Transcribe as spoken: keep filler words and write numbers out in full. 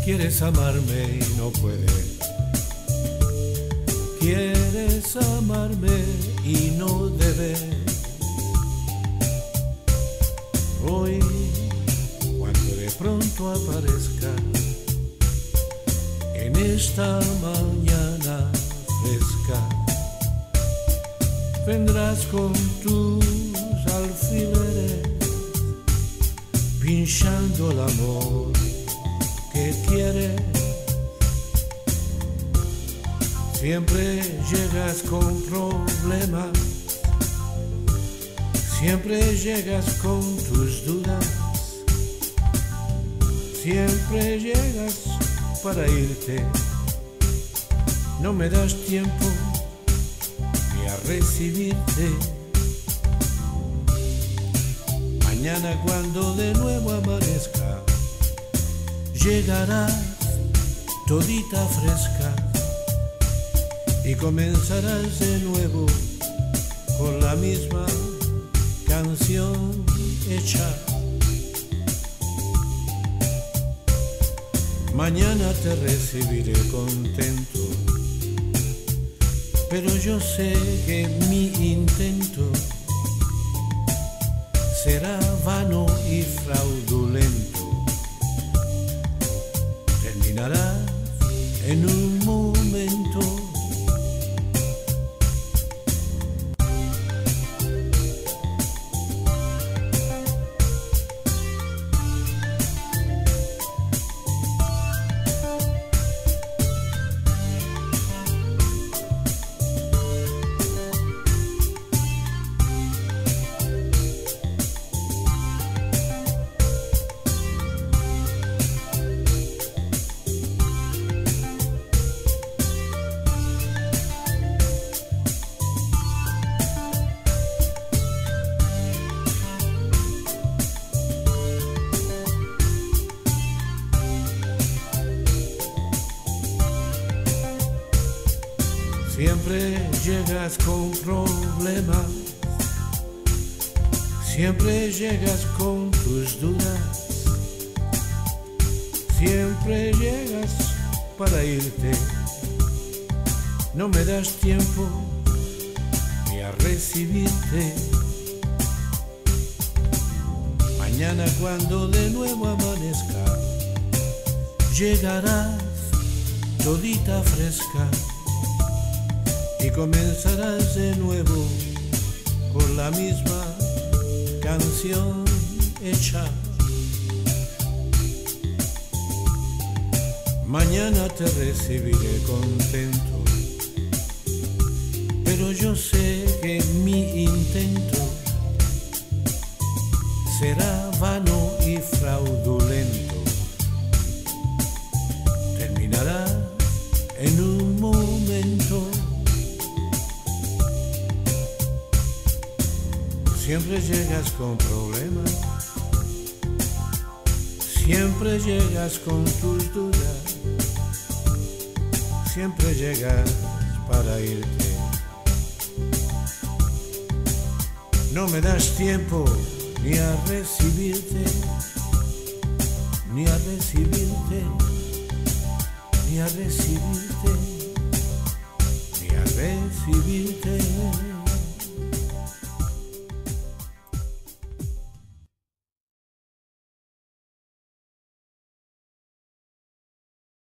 Quieres amarme y no puedes. Quieres amarme y no debes. Hoy, cuando de pronto aparezca en esta mañana fresca, vendrás con tus alfileres pinchando el amor que quieres. Siempre llegas con problemas, siempre llegas con tus dudas, siempre llegas para irte. No me das tiempo ni a recibirte. Mañana cuando de nuevo amanezca, llegarás todita fresca y comenzarás de nuevo con la misma canción hecha. Mañana te recibiré contento, pero yo sé que mi intento será vano y fraudulento. Terminará en un momento. Siempre llegas con problemas, siempre llegas con tus dudas, siempre llegas para irte. No me das tiempo ni a recibirte. Mañana cuando de nuevo amanezca, llegarás todita fresca y comenzarás de nuevo con la misma canción hecha. Mañana te recibiré contento, pero yo sé que mi intento será vano y fraudulento. Terminará en un momento. Siempre llegas con problemas, siempre llegas con tus dudas, siempre llegas para irte. No me das tiempo ni a recibirte, ni a recibirte, ni a recibirte, ni a recibirte.